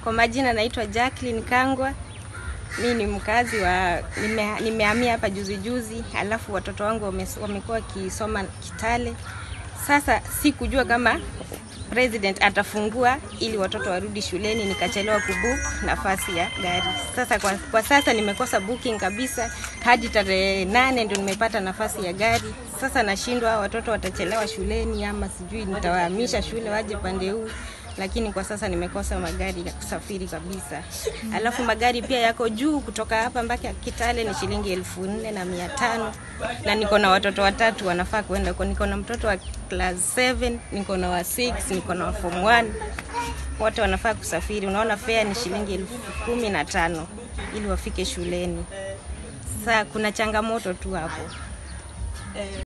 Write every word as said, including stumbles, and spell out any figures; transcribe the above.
Kwa majina naitwa Jacqueline Kangwa. Mimi ni mkazi wa nime, nimehamia hapa juzi juzi, alafu watoto wangu wamekuwa kisoma Kitale. Sasa sikujua kama president atafungua ili watoto warudi shuleni, nikachelewa kubook nafasi ya gari. Sasa kwa, kwa sasa nimekosa booking kabisa, hadi tarehe nane ndio nimepata nafasi ya gari. Sasa nashindwa watoto watachelewa shuleni ama sijui nitawahamisha shule waje pande huu, lakini kwa sasa nimekosa magari ya kusafiri kabisa. Alafu magari pia yako juu, kutoka hapa mpaka Kitale ni shilingi elfu nne na mia tano, na niko na watoto watatu wanafaa kwenda huko. Niko na mtoto wa class seven, niko na wa six, niko na wa form one. Wote wanafaa kusafiri. Unaona fare ni shilingi elfu kumi na tano ili wafike shuleni. Sasa kuna changamoto tu hapo.